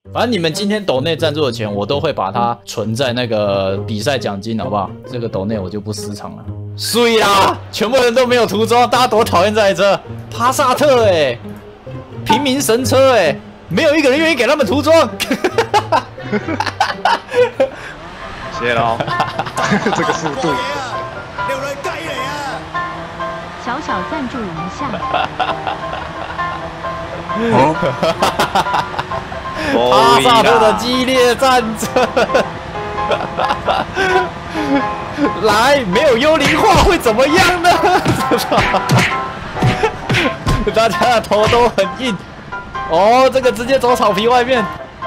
反正你们今天抖内赞助的钱，我都会把它存在那个比赛奖金，好不好？这个抖内我就不私藏了。水啦，全部人都没有涂装，大家多讨厌这台车，帕萨特哎，平民神车哎，没有一个人愿意给他们涂装。 谢喽，这个速度。 小小赞助一下。 帕萨特的激烈战争，来，没有幽灵化会怎么样呢？大家的头都很硬。哦，这个直接走草皮外面。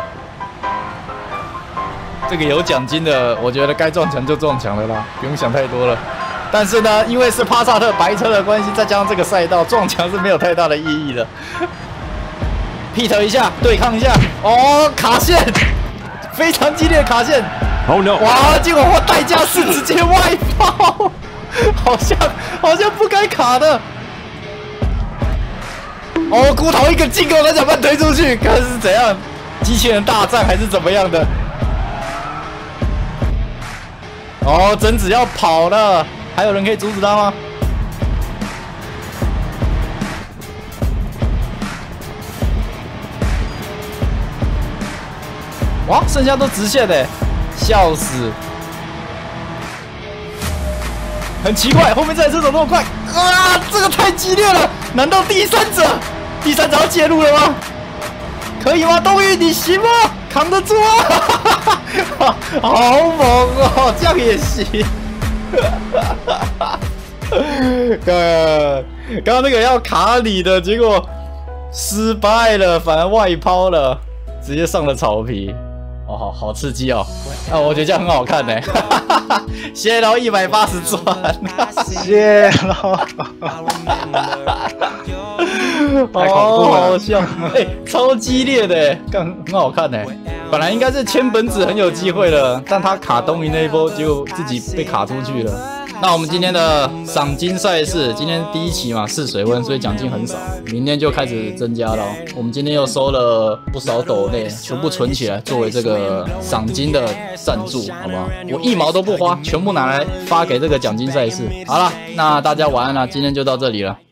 这个有奖金的，我觉得该撞墙就撞墙了啦，不用想太多了。但是呢，因为是帕萨特白车的关系，再加上这个赛道，撞墙是没有太大的意义的。Pit 一下，对抗一下，哦，卡线，非常激烈的卡线。 Oh no！ 哇，结果我代价是直接外抛，好像不该卡的。哦，骨头一个进攻，他想把它推出去，看是怎样，机器人大战还是怎么样的？哦，贞子要跑了，还有人可以阻止他吗？哇，剩下都直线的，笑死！很奇怪，后面这台车怎么那么快？啊，这个太激烈了！难道第三者要介入了吗？可以吗？冬雨，你行吗？扛得住啊！好猛哦，这样也行。刚刚那个要卡你的，结果失败了，反而外抛了，直接上了草皮。哦，好刺激哦！啊，我觉得这样很好看呢。谢喽180钻， 谢喽。太恐怖了， 好笑！哎，超激烈的，很好看呢。本来应该是千本子很有机会了，但他卡东营那一波，结果自己被卡出去了。那我们今天的赏金赛事，今天第一期嘛试水温，所以奖金很少，明天就开始增加了哦。我们今天又收了不少斗内，全部存起来作为这个赏金的赞助，好不好？我1毛都不花，全部拿来发给这个奖金赛事。好了，那大家晚安啦，今天就到这里了。